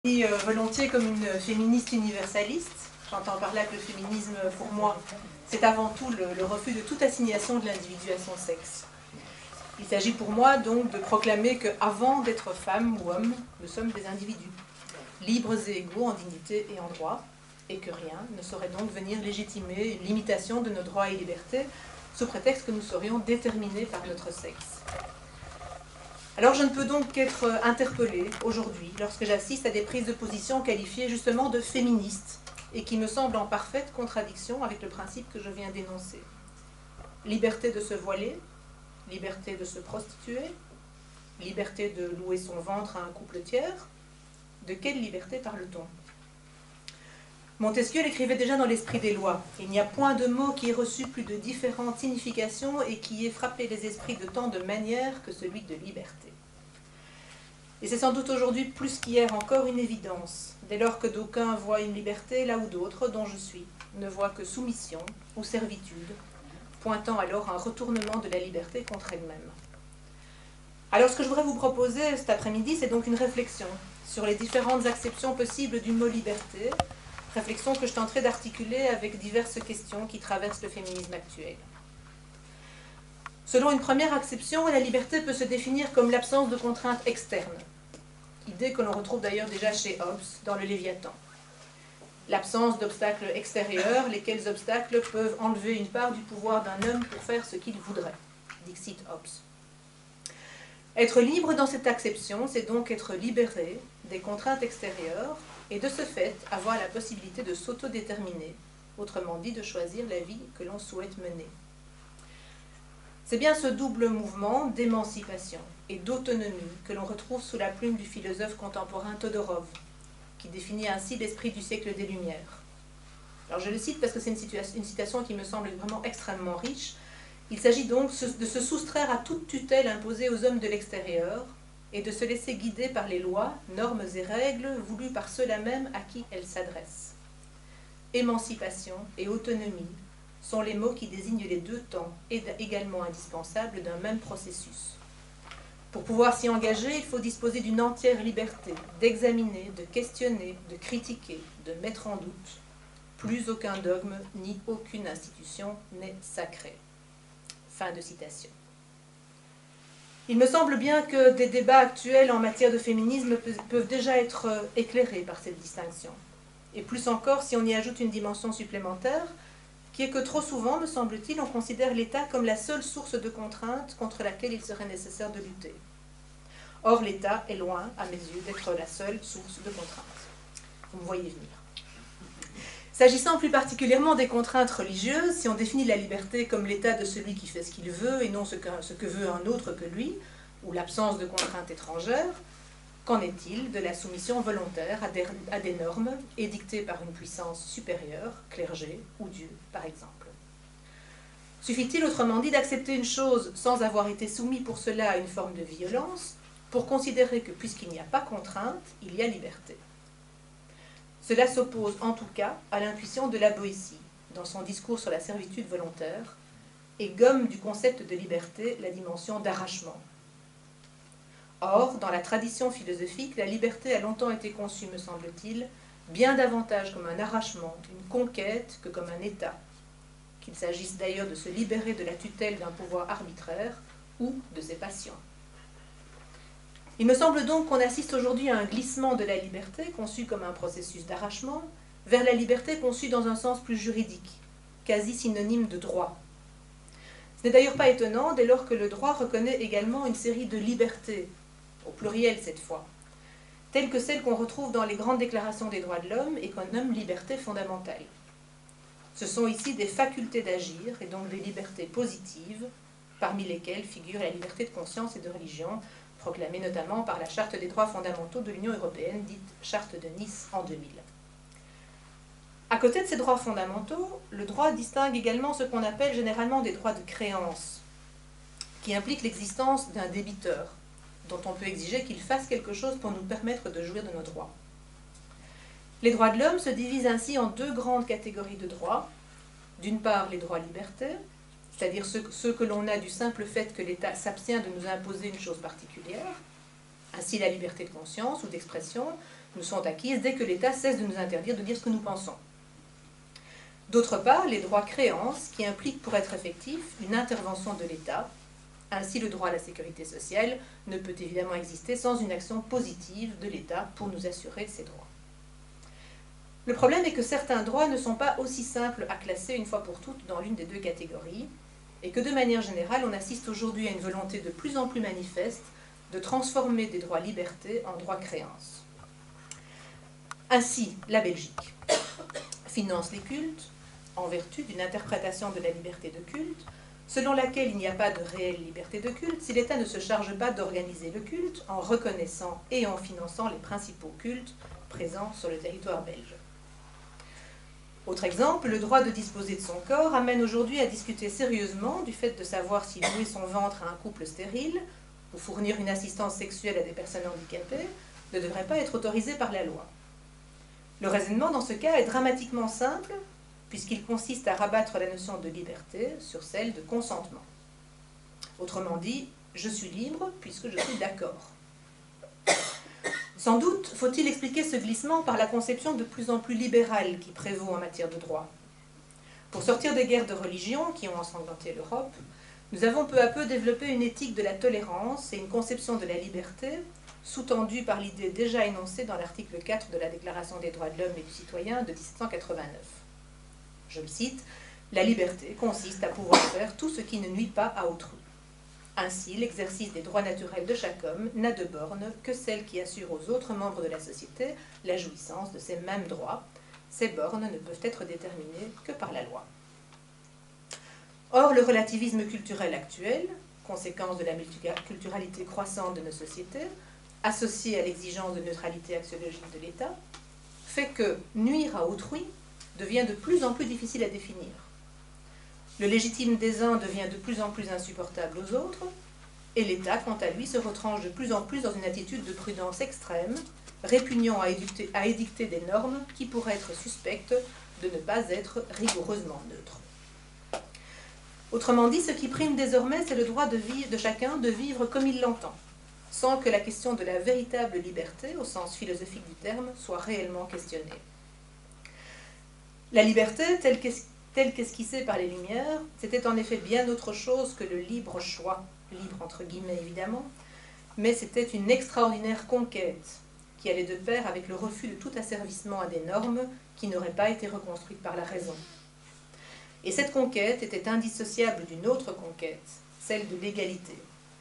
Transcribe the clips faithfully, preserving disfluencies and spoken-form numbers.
Je me volontiers comme une féministe universaliste. J'entends par là que le féminisme, pour moi, c'est avant tout le, le refus de toute assignation de l'individu à son sexe. Il s'agit pour moi donc de proclamer qu'avant d'être femme ou homme, nous sommes des individus, libres et égaux en dignité et en droit, et que rien ne saurait donc venir légitimer une limitation de nos droits et libertés sous prétexte que nous serions déterminés par notre sexe. Alors je ne peux donc qu'être interpellée aujourd'hui lorsque j'assiste à des prises de position qualifiées justement de féministes et qui me semblent en parfaite contradiction avec le principe que je viens d'énoncer. Liberté de se voiler, liberté de se prostituer, liberté de louer son ventre à un couple tiers. De quelle liberté parle-t-on? Montesquieu l'écrivait déjà dans l'Esprit des lois. Il n'y a point de mot qui ait reçu plus de différentes significations et qui ait frappé les esprits de tant de manières que celui de liberté. Et c'est sans doute aujourd'hui plus qu'hier encore une évidence, dès lors que d'aucuns voient une liberté là où d'autres, dont je suis, ne voient que soumission ou servitude, pointant alors un retournement de la liberté contre elle-même. Alors ce que je voudrais vous proposer cet après-midi, c'est donc une réflexion sur les différentes acceptions possibles du mot liberté, réflexion que je tenterai d'articuler avec diverses questions qui traversent le féminisme actuel. Selon une première acception, la liberté peut se définir comme l'absence de contraintes externes, idée que l'on retrouve d'ailleurs déjà chez Hobbes dans le Léviathan. L'absence d'obstacles extérieurs, lesquels obstacles peuvent enlever une part du pouvoir d'un homme pour faire ce qu'il voudrait, dixit Hobbes. Être libre dans cette acception, c'est donc être libéré des contraintes extérieures et de ce fait avoir la possibilité de s'autodéterminer, autrement dit de choisir la vie que l'on souhaite mener. C'est bien ce double mouvement d'émancipation et d'autonomie que l'on retrouve sous la plume du philosophe contemporain Todorov, qui définit ainsi l'esprit du siècle des Lumières. Alors je le cite parce que c'est une, une citation qui me semble vraiment extrêmement riche. Il s'agit donc de se soustraire à toute tutelle imposée aux hommes de l'extérieur et de se laisser guider par les lois, normes et règles voulues par ceux-là même à qui elles s'adressent. Émancipation et autonomie sont les mots qui désignent les deux temps également indispensables d'un même processus. Pour pouvoir s'y engager, il faut disposer d'une entière liberté d'examiner, de questionner, de critiquer, de mettre en doute. Plus aucun dogme ni aucune institution n'est sacré. Fin de citation. Il me semble bien que des débats actuels en matière de féminisme peuvent déjà être éclairés par cette distinction. Et plus encore si on y ajoute une dimension supplémentaire, qui est que trop souvent, me semble-t-il, on considère l'État comme la seule source de contraintes contre laquelle il serait nécessaire de lutter. Or, l'État est loin, à mes yeux, d'être la seule source de contraintes. Vous me voyez venir. S'agissant plus particulièrement des contraintes religieuses, si on définit la liberté comme l'état de celui qui fait ce qu'il veut et non ce que, ce que veut un autre que lui, ou l'absence de contraintes étrangères, qu'en est-il de la soumission volontaire à des, à des normes édictées par une puissance supérieure, clergé ou Dieu, par exemple? Suffit-il autrement dit d'accepter une chose sans avoir été soumis pour cela à une forme de violence, pour considérer que puisqu'il n'y a pas contrainte, il y a liberté? Cela s'oppose en tout cas à l'intuition de la Boétie, dans son discours sur la servitude volontaire, et gomme du concept de liberté la dimension d'arrachement. Or, dans la tradition philosophique, la liberté a longtemps été conçue, me semble-t-il, bien davantage comme un arrachement, une conquête, que comme un état, qu'il s'agisse d'ailleurs de se libérer de la tutelle d'un pouvoir arbitraire ou de ses passions. Il me semble donc qu'on assiste aujourd'hui à un glissement de la liberté, conçue comme un processus d'arrachement, vers la liberté conçue dans un sens plus juridique, quasi synonyme de droit. Ce n'est d'ailleurs pas étonnant dès lors que le droit reconnaît également une série de libertés, au pluriel cette fois, telles que celles qu'on retrouve dans les grandes déclarations des droits de l'homme et qu'on nomme libertés fondamentales. Ce sont ici des facultés d'agir et donc des libertés positives, parmi lesquelles figure la liberté de conscience et de religion, proclamée notamment par la Charte des droits fondamentaux de l'Union européenne, dite Charte de Nice en deux mille. À côté de ces droits fondamentaux, le droit distingue également ce qu'on appelle généralement des droits de créance, qui impliquent l'existence d'un débiteur, dont on peut exiger qu'il fasse quelque chose pour nous permettre de jouir de nos droits. Les droits de l'homme se divisent ainsi en deux grandes catégories de droits. D'une part, les droits libertés, c'est-à-dire ceux, ceux que l'on a du simple fait que l'État s'abstient de nous imposer une chose particulière, ainsi la liberté de conscience ou d'expression, nous sont acquises dès que l'État cesse de nous interdire de dire ce que nous pensons. D'autre part, les droits créances qui impliquent pour être effectifs une intervention de l'État. Ainsi, le droit à la sécurité sociale ne peut évidemment exister sans une action positive de l'État pour nous assurer ces droits. Le problème est que certains droits ne sont pas aussi simples à classer une fois pour toutes dans l'une des deux catégories, et que de manière générale, on assiste aujourd'hui à une volonté de plus en plus manifeste de transformer des droits libertés en droits créances. Ainsi, la Belgique finance les cultes en vertu d'une interprétation de la liberté de culte, selon laquelle il n'y a pas de réelle liberté de culte si l'État ne se charge pas d'organiser le culte en reconnaissant et en finançant les principaux cultes présents sur le territoire belge. Autre exemple, le droit de disposer de son corps amène aujourd'hui à discuter sérieusement du fait de savoir si louer son ventre à un couple stérile ou fournir une assistance sexuelle à des personnes handicapées ne devrait pas être autorisé par la loi. Le raisonnement dans ce cas est dramatiquement simple, puisqu'il consiste à rabattre la notion de liberté sur celle de consentement. Autrement dit, je suis libre puisque je suis d'accord. Sans doute faut-il expliquer ce glissement par la conception de plus en plus libérale qui prévaut en matière de droit. Pour sortir des guerres de religion qui ont ensanglanté l'Europe, nous avons peu à peu développé une éthique de la tolérance et une conception de la liberté, sous-tendue par l'idée déjà énoncée dans l'article quatre de la Déclaration des droits de l'homme et du citoyen de mille sept cent quatre-vingt-neuf. Je le cite, « La liberté consiste à pouvoir faire tout ce qui ne nuit pas à autrui. Ainsi, l'exercice des droits naturels de chaque homme n'a de borne que celle qui assure aux autres membres de la société la jouissance de ces mêmes droits. Ces bornes ne peuvent être déterminées que par la loi. » Or, le relativisme culturel actuel, conséquence de la multiculturalité croissante de nos sociétés, associé à l'exigence de neutralité axiologique de l'État, fait que nuire à autrui devient de plus en plus difficile à définir. Le légitime des uns devient de plus en plus insupportable aux autres, et l'État, quant à lui, se retranche de plus en plus dans une attitude de prudence extrême, répugnant à édicter, à édicter des normes qui pourraient être suspectes de ne pas être rigoureusement neutres. Autrement dit, ce qui prime désormais, c'est le droit de, vie, de chacun de vivre comme il l'entend, sans que la question de la véritable liberté, au sens philosophique du terme, soit réellement questionnée. La liberté, telle qu'es- telle qu'esquissée par les Lumières, c'était en effet bien autre chose que le libre choix, libre entre guillemets évidemment, mais c'était une extraordinaire conquête qui allait de pair avec le refus de tout asservissement à des normes qui n'auraient pas été reconstruites par la raison. Et cette conquête était indissociable d'une autre conquête, celle de l'égalité.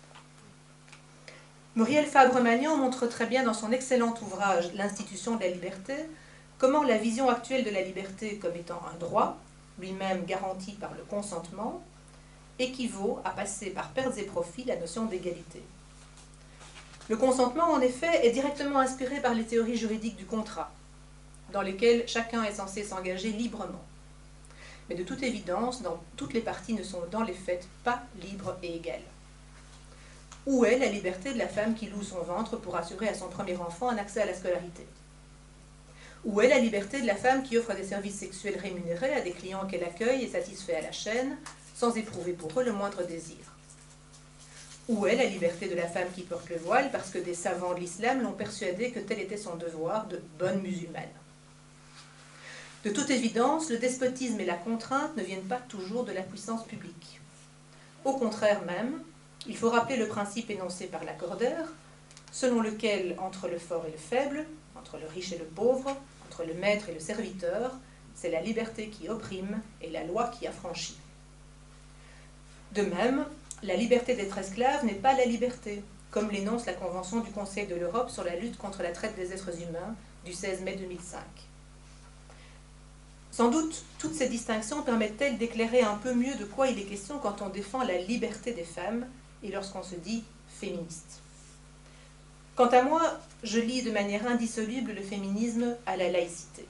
Muriel Fabre-Magnan montre très bien dans son excellent ouvrage « L'institution de la liberté » comment la vision actuelle de la liberté comme étant un droit, lui-même garanti par le consentement, équivaut à passer par pertes et profits la notion d'égalité. Le consentement, en effet, est directement inspiré par les théories juridiques du contrat, dans lesquelles chacun est censé s'engager librement. Mais de toute évidence, dans, toutes les parties ne sont dans les faits pas libres et égales. Où est la liberté de la femme qui loue son ventre pour assurer à son premier enfant un accès à la scolarité? Où est la liberté de la femme qui offre des services sexuels rémunérés à des clients qu'elle accueille et satisfait à la chaîne, sans éprouver pour eux le moindre désir? Où est la liberté de la femme qui porte le voile parce que des savants de l'islam l'ont persuadée que tel était son devoir de bonne musulmane? De toute évidence, le despotisme et la contrainte ne viennent pas toujours de la puissance publique. Au contraire même, il faut rappeler le principe énoncé par Lacordaire, selon lequel, entre le fort et le faible, entre le riche et le pauvre, entre le maître et le serviteur, c'est la liberté qui opprime et la loi qui affranchit. De même, la liberté d'être esclave n'est pas la liberté, comme l'énonce la Convention du Conseil de l'Europe sur la lutte contre la traite des êtres humains du seize mai deux mille cinq. Sans doute, toutes ces distinctions permettent-elles d'éclairer un peu mieux de quoi il est question quand on défend la liberté des femmes et lorsqu'on se dit féministe. Quant à moi, je lie de manière indissoluble le féminisme à la laïcité.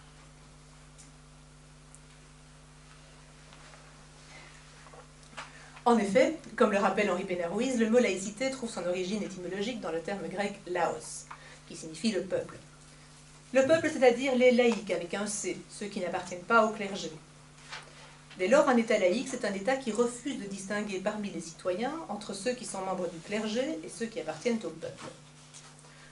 En effet, comme le rappelle Henri Pénard-Ruiz, le mot laïcité trouve son origine étymologique dans le terme grec laos, qui signifie le peuple. Le peuple, c'est-à-dire les laïcs, avec un C, ceux qui n'appartiennent pas au clergé. Dès lors, un État laïque, c'est un État qui refuse de distinguer parmi les citoyens entre ceux qui sont membres du clergé et ceux qui appartiennent au peuple.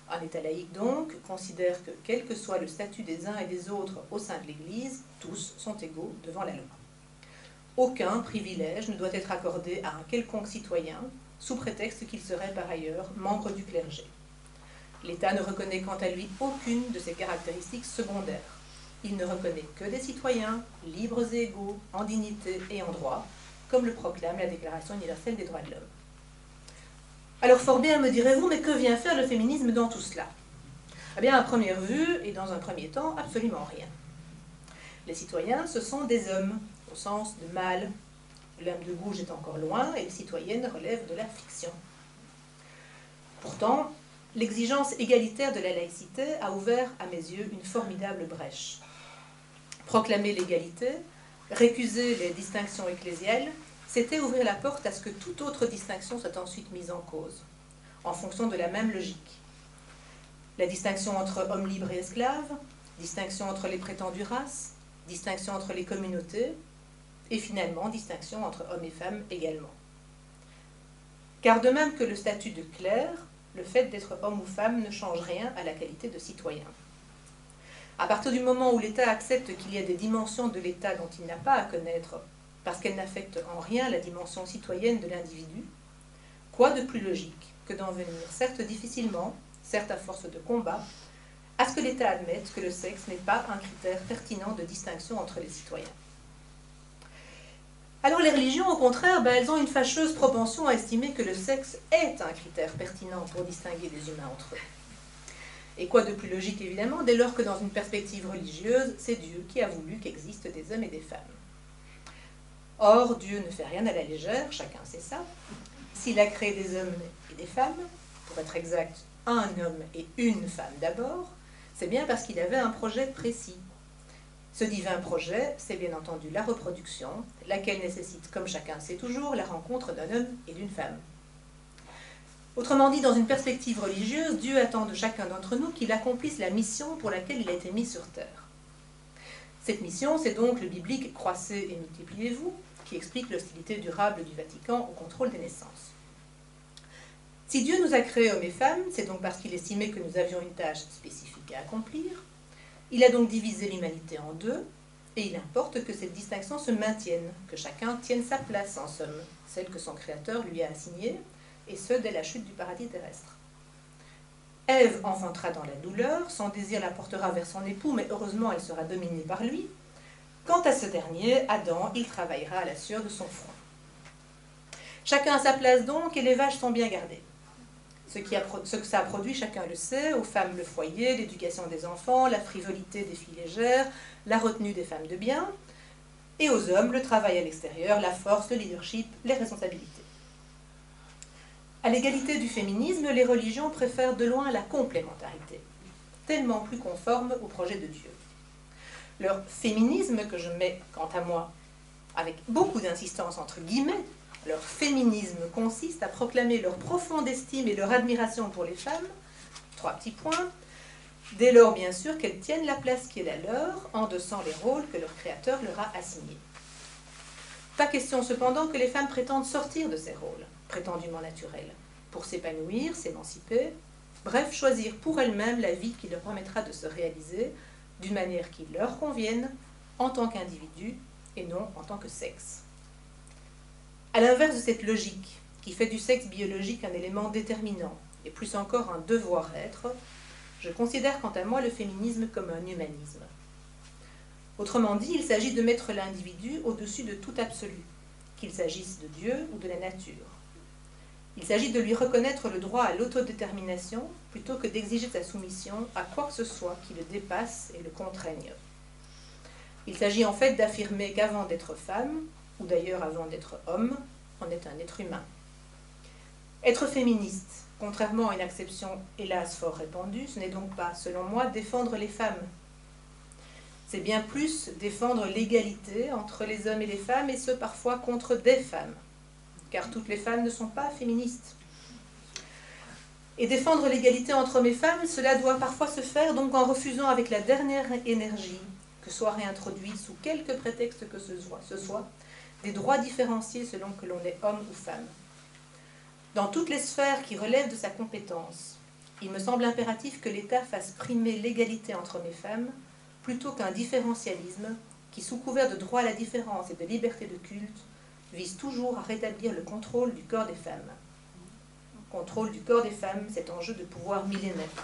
Un État laïque, donc, considère que, quel que soit le statut des uns et des autres au sein de l'Église, tous sont égaux devant la loi. Aucun privilège ne doit être accordé à un quelconque citoyen, sous prétexte qu'il serait par ailleurs membre du clergé. L'État ne reconnaît quant à lui aucune de ces caractéristiques secondaires. Il ne reconnaît que des citoyens, libres et égaux, en dignité et en droit, comme le proclame la Déclaration universelle des droits de l'homme. Alors fort bien, me direz-vous, mais que vient faire le féminisme dans tout cela? Eh bien, à première vue, et dans un premier temps, absolument rien. Les citoyens, ce sont des hommes, au sens de mâle. L'homme de gauche est encore loin, et les citoyennes relèvent de la fiction. Pourtant, l'exigence égalitaire de la laïcité a ouvert, à mes yeux, une formidable brèche. Proclamer l'égalité, récuser les distinctions ecclésiales, c'était ouvrir la porte à ce que toute autre distinction soit ensuite mise en cause, en fonction de la même logique. La distinction entre hommes libres et esclaves, distinction entre les prétendues races, distinction entre les communautés, et finalement distinction entre hommes et femmes également. Car de même que le statut de clerc, le fait d'être homme ou femme ne change rien à la qualité de citoyen. À partir du moment où l'État accepte qu'il y a des dimensions de l'État dont il n'a pas à connaître, parce qu'elles n'affectent en rien la dimension citoyenne de l'individu, quoi de plus logique que d'en venir, certes difficilement, certes à force de combat, à ce que l'État admette que le sexe n'est pas un critère pertinent de distinction entre les citoyens. Alors les religions, au contraire, ben, elles ont une fâcheuse propension à estimer que le sexe est un critère pertinent pour distinguer les humains entre eux. Et quoi de plus logique, évidemment, dès lors que dans une perspective religieuse, c'est Dieu qui a voulu qu'existent des hommes et des femmes. Or, Dieu ne fait rien à la légère, chacun sait ça. S'il a créé des hommes et des femmes, pour être exact, un homme et une femme d'abord, c'est bien parce qu'il avait un projet précis. Ce divin projet, c'est bien entendu la reproduction, laquelle nécessite, comme chacun sait toujours, la rencontre d'un homme et d'une femme. Autrement dit, dans une perspective religieuse, Dieu attend de chacun d'entre nous qu'il accomplisse la mission pour laquelle il a été mis sur terre. Cette mission, c'est donc le biblique « Croissez et multipliez-vous » qui explique l'hostilité durable du Vatican au contrôle des naissances. Si Dieu nous a créés hommes et femmes, c'est donc parce qu'il estimait que nous avions une tâche spécifique à accomplir. Il a donc divisé l'humanité en deux, et il importe que cette distinction se maintienne, que chacun tienne sa place en somme, celle que son Créateur lui a assignée, et ce, dès la chute du paradis terrestre. Ève enfantera dans la douleur, son désir la portera vers son époux, mais heureusement elle sera dominée par lui. Quant à ce dernier, Adam, il travaillera à la sueur de son front. Chacun a sa place donc, et les vaches sont bien gardées. Ce, qui a, ce que ça a produit, chacun le sait, aux femmes le foyer, l'éducation des enfants, la frivolité des filles légères, la retenue des femmes de bien, et aux hommes le travail à l'extérieur, la force, le leadership, les responsabilités. À l'égalité du féminisme, les religions préfèrent de loin la complémentarité, tellement plus conforme au projet de Dieu. Leur féminisme, que je mets quant à moi avec beaucoup d'insistance entre guillemets, leur féminisme consiste à proclamer leur profonde estime et leur admiration pour les femmes, trois petits points, dès lors bien sûr qu'elles tiennent la place qui est la leur, endossant les rôles que leur créateur leur a assignés. Pas question cependant que les femmes prétendent sortir de ces rôles, prétendument naturels, pour s'épanouir, s'émanciper, bref, choisir pour elles-mêmes la vie qui leur permettra de se réaliser d'une manière qui leur convienne, en tant qu'individu et non en tant que sexe. À l'inverse de cette logique, qui fait du sexe biologique un élément déterminant, et plus encore un devoir-être, je considère quant à moi le féminisme comme un humanisme. Autrement dit, il s'agit de mettre l'individu au-dessus de tout absolu, qu'il s'agisse de Dieu ou de la nature. Il s'agit de lui reconnaître le droit à l'autodétermination plutôt que d'exiger sa soumission à quoi que ce soit qui le dépasse et le contraigne. Il s'agit en fait d'affirmer qu'avant d'être femme, ou d'ailleurs avant d'être homme, on est un être humain. Être féministe, contrairement à une acception hélas fort répandue, ce n'est donc pas, selon moi, défendre les femmes. C'est bien plus défendre l'égalité entre les hommes et les femmes, et ce parfois contre des femmes, car toutes les femmes ne sont pas féministes. Et défendre l'égalité entre hommes et femmes, cela doit parfois se faire donc en refusant avec la dernière énergie que soit réintroduit sous quelque prétexte que ce soit, ce soit des droits différenciés selon que l'on est homme ou femme. Dans toutes les sphères qui relèvent de sa compétence, il me semble impératif que l'État fasse primer l'égalité entre hommes et femmes plutôt qu'un différentialisme qui, sous couvert de droit à la différence et de liberté de culte, vise toujours à rétablir le contrôle du corps des femmes. Le contrôle du corps des femmes, cet enjeu de pouvoir millénaire.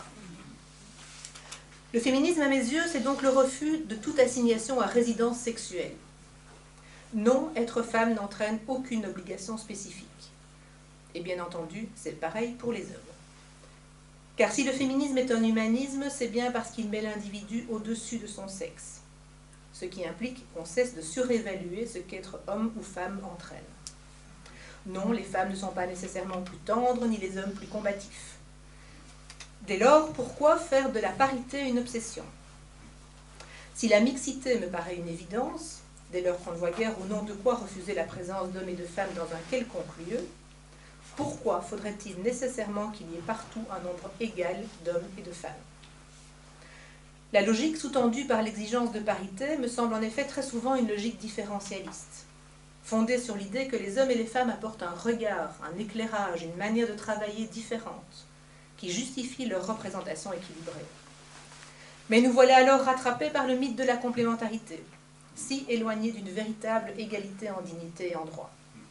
Le féminisme, à mes yeux, c'est donc le refus de toute assignation à résidence sexuelle. Non, être femme n'entraîne aucune obligation spécifique. Et bien entendu, c'est pareil pour les hommes. Car si le féminisme est un humanisme, c'est bien parce qu'il met l'individu au-dessus de son sexe, ce qui implique qu'on cesse de surévaluer ce qu'être homme ou femme entraîne. Non, les femmes ne sont pas nécessairement plus tendres, ni les hommes plus combatifs. Dès lors, pourquoi faire de la parité une obsession? Si la mixité me paraît une évidence, dès lors qu'on ne voit guère au nom de quoi refuser la présence d'hommes et de femmes dans un quelconque lieu, pourquoi faudrait-il nécessairement qu'il y ait partout un nombre égal d'hommes et de femmes? La logique sous-tendue par l'exigence de parité me semble en effet très souvent une logique différentialiste, fondée sur l'idée que les hommes et les femmes apportent un regard, un éclairage, une manière de travailler différente, qui justifie leur représentation équilibrée. Mais nous voilà alors rattrapés par le mythe de la complémentarité, si éloigné d'une véritable égalité en dignité et en droit.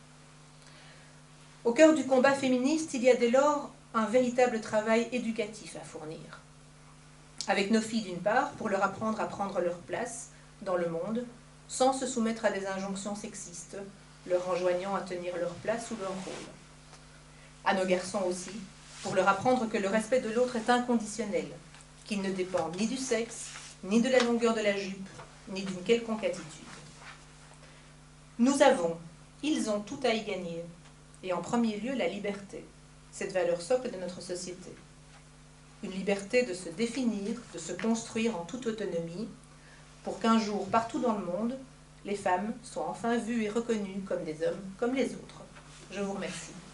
Au cœur du combat féministe, il y a dès lors un véritable travail éducatif à fournir. Avec nos filles d'une part, pour leur apprendre à prendre leur place dans le monde, sans se soumettre à des injonctions sexistes, leur enjoignant à tenir leur place ou leur rôle. À nos garçons aussi, pour leur apprendre que le respect de l'autre est inconditionnel, qu'il ne dépend ni du sexe, ni de la longueur de la jupe, ni d'une quelconque attitude. Nous avons, ils ont tout à y gagner, et en premier lieu la liberté, cette valeur socle de notre société. Une liberté de se définir, de se construire en toute autonomie, pour qu'un jour, partout dans le monde, les femmes soient enfin vues et reconnues comme des hommes, comme les autres. Je vous remercie.